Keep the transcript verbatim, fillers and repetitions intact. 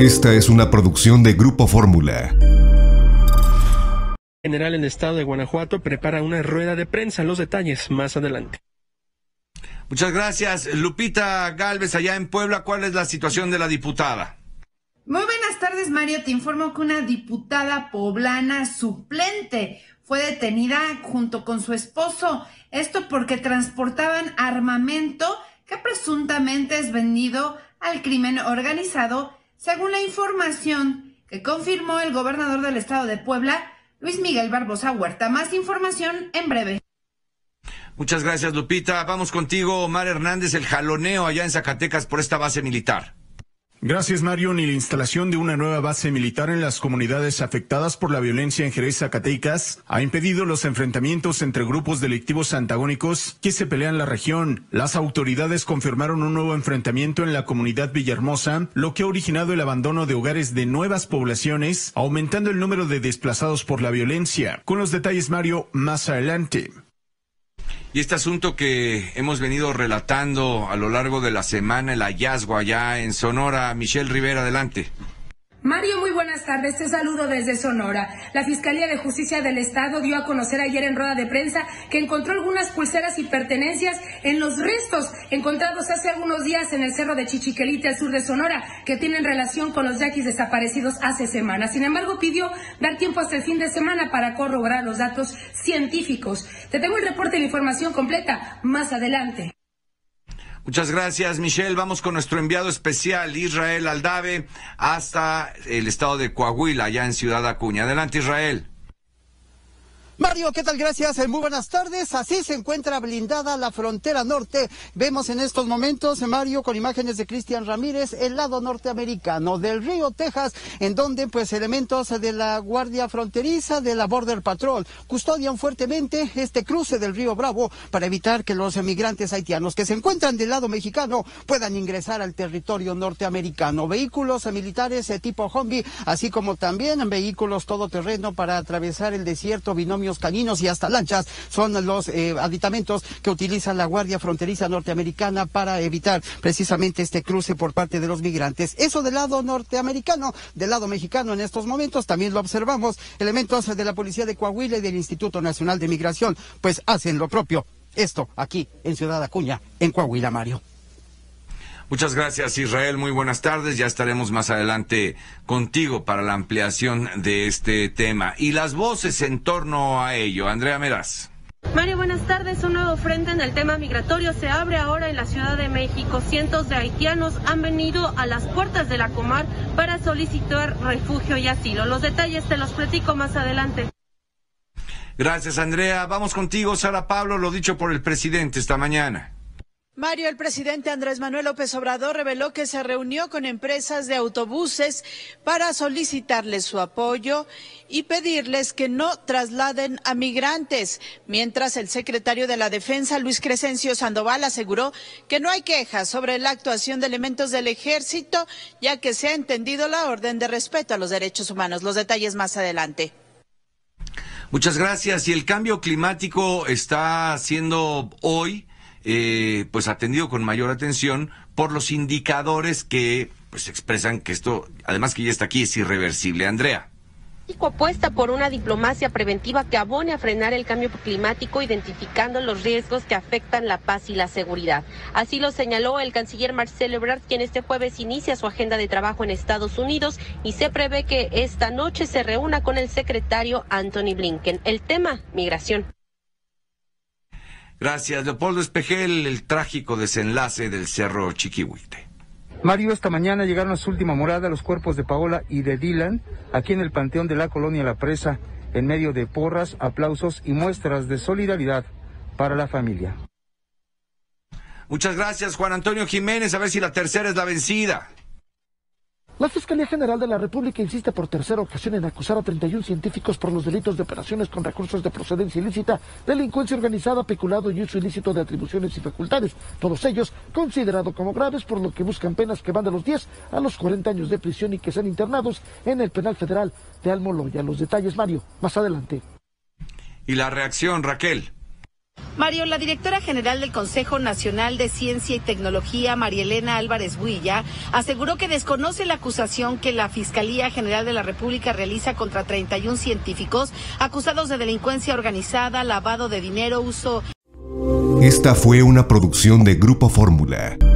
Esta es una producción de Grupo Fórmula. General en el estado de Guanajuato prepara una rueda de prensa. Los detalles más adelante. Muchas gracias. Lupita Gálvez, allá en Puebla, ¿cuál es la situación de la diputada? Muy buenas tardes, Mario. Te informo que una diputada poblana suplente fue detenida junto con su esposo. Esto porque transportaban armamento que presuntamente es vendido al crimen organizado, según la información que confirmó el gobernador del estado de Puebla, Luis Miguel Barbosa Huerta. Más información en breve. Muchas gracias, Lupita. Vamos contigo, Omar Hernández, el jaloneo allá en Zacatecas por esta base militar. Gracias, Mario. Ni la instalación de una nueva base militar en las comunidades afectadas por la violencia en Jerez, Zacatecas, ha impedido los enfrentamientos entre grupos delictivos antagónicos que se pelean en la región. Las autoridades confirmaron un nuevo enfrentamiento en la comunidad Villahermosa, lo que ha originado el abandono de hogares de nuevas poblaciones, aumentando el número de desplazados por la violencia. Con los detalles, Mario, más adelante. Y este asunto que hemos venido relatando a lo largo de la semana, el hallazgo allá en Sonora. Michelle Rivera, adelante. Mario, muy buenas tardes, te saludo desde Sonora. La Fiscalía de Justicia del Estado dio a conocer ayer en rueda de prensa que encontró algunas pulseras y pertenencias en los restos encontrados hace algunos días en el cerro de Chichiquelite, al sur de Sonora, que tienen relación con los yaquis desaparecidos hace semanas. Sin embargo, pidió dar tiempo hasta el fin de semana para corroborar los datos científicos. Te tengo el reporte de la información completa más adelante. Muchas gracias, Michelle. Vamos con nuestro enviado especial, Israel Aldave, hasta el estado de Coahuila, allá en Ciudad Acuña. Adelante, Israel. Mario, ¿qué tal? Gracias, muy buenas tardes. Así se encuentra blindada la frontera norte. Vemos en estos momentos, Mario, con imágenes de Cristian Ramírez, el lado norteamericano del río Texas, en donde pues elementos de la Guardia Fronteriza, de la Border Patrol, custodian fuertemente este cruce del río Bravo para evitar que los emigrantes haitianos que se encuentran del lado mexicano puedan ingresar al territorio norteamericano. Vehículos militares de tipo Humvee, así como también vehículos todoterreno para atravesar el desierto, binomios caninos y hasta lanchas son los eh, aditamentos que utiliza la Guardia Fronteriza norteamericana para evitar precisamente este cruce por parte de los migrantes. Eso del lado norteamericano. Del lado mexicano en estos momentos también lo observamos. Elementos de la Policía de Coahuila y del Instituto Nacional de Migración pues hacen lo propio. Esto aquí en Ciudad Acuña, en Coahuila, Mario. Muchas gracias, Israel. Muy buenas tardes. Ya estaremos más adelante contigo para la ampliación de este tema. Y las voces en torno a ello. Andrea Meraz. Mario, buenas tardes. Un nuevo frente en el tema migratorio se abre ahora en la Ciudad de México. Cientos de haitianos han venido a las puertas de la Comar para solicitar refugio y asilo. Los detalles te los platico más adelante. Gracias, Andrea. Vamos contigo, Sara Pablo, lo dicho por el presidente esta mañana. Mario, el presidente Andrés Manuel López Obrador reveló que se reunió con empresas de autobuses para solicitarles su apoyo y pedirles que no trasladen a migrantes, mientras el secretario de la Defensa, Luis Crescencio Sandoval, aseguró que no hay quejas sobre la actuación de elementos del Ejército, ya que se ha entendido la orden de respeto a los derechos humanos. Los detalles más adelante. Muchas gracias. Y el cambio climático está siendo hoy Eh, pues atendido con mayor atención por los indicadores que pues expresan que esto, además que ya está aquí, es irreversible. Andrea. México apuesta por una diplomacia preventiva que abone a frenar el cambio climático, identificando los riesgos que afectan la paz y la seguridad. Así lo señaló el canciller Marcelo Ebrard, quien este jueves inicia su agenda de trabajo en Estados Unidos y se prevé que esta noche se reúna con el secretario Antony Blinken. El tema, migración. Gracias, Leopoldo Espejel, el trágico desenlace del Cerro Chiquihuite. Mario, esta mañana llegaron a su última morada los cuerpos de Paola y de Dylan, aquí en el Panteón de la Colonia La Presa, en medio de porras, aplausos y muestras de solidaridad para la familia. Muchas gracias, Juan Antonio Jiménez, a ver si la tercera es la vencida. La Fiscalía General de la República insiste por tercera ocasión en acusar a treinta y un científicos por los delitos de operaciones con recursos de procedencia ilícita, delincuencia organizada, peculado y uso ilícito de atribuciones y facultades, todos ellos considerados como graves, por lo que buscan penas que van de los diez a los cuarenta años de prisión y que sean internados en el Penal Federal de Almoloya. Los detalles, Mario, más adelante. Y la reacción, Raquel. Mario, la directora general del Consejo Nacional de Ciencia y Tecnología, María Elena Álvarez Builla, aseguró que desconoce la acusación que la Fiscalía General de la República realiza contra treinta y un científicos acusados de delincuencia organizada, lavado de dinero, uso... Esta fue una producción de Grupo Fórmula.